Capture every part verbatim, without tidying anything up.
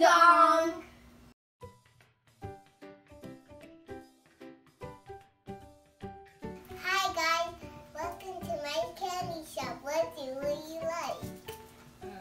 dong! Hi guys, welcome to my candy shop. What do you like?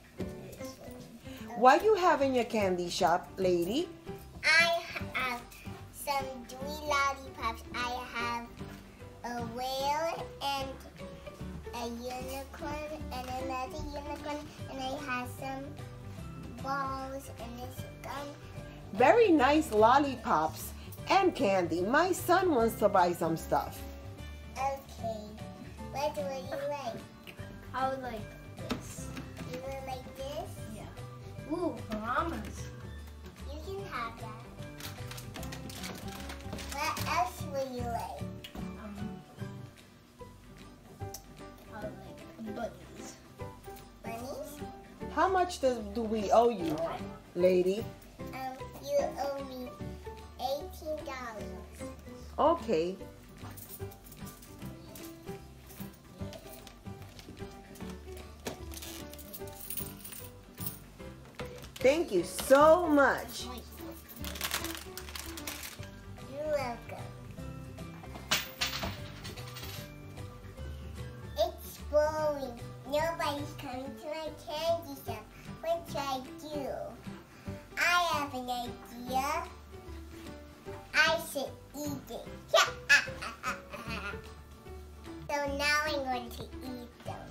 What you have in your candy shop, lady? I have some dewy lollipops. I have a whale and a unicorn and another unicorn, and I have some balls and this gum. Very nice lollipops and candy. My son wants to buy some stuff. Okay, what would you like? I would like this. You would like this? Yeah. Ooh, llamas. You can have that. What else would you like? Um, I would like bunnies. Bunnies? How much does, do we owe you, lady? Um, you owe me eighteen dollars. Okay. Thank you so much. You're welcome. It's boring. Nobody's coming to my candy shop. What should I do? I have an idea. I should eat it. So now I'm going to eat them.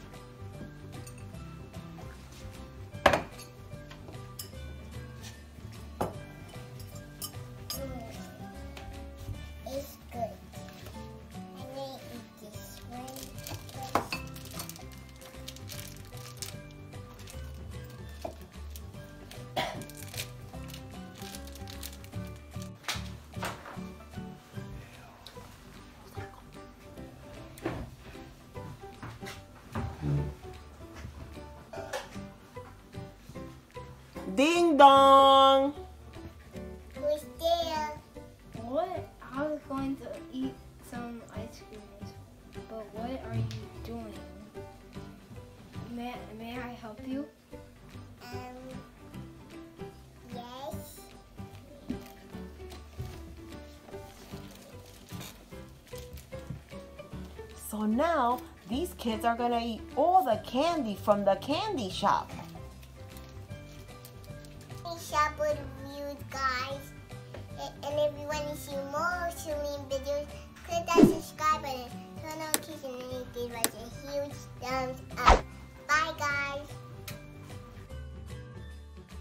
Mm. It's good. I'm going to eat this one first. Ding dong! Who's there? What? I was going to eat some ice cream, but what are you doing? May, may I help you? Um, yes. So now these kids are gonna eat all the candy from the candy shop. Shop with reviews, guys. And if you want to see more Celine videos, click that subscribe button, turn on notifications, and give us a huge thumbs up. Bye, guys.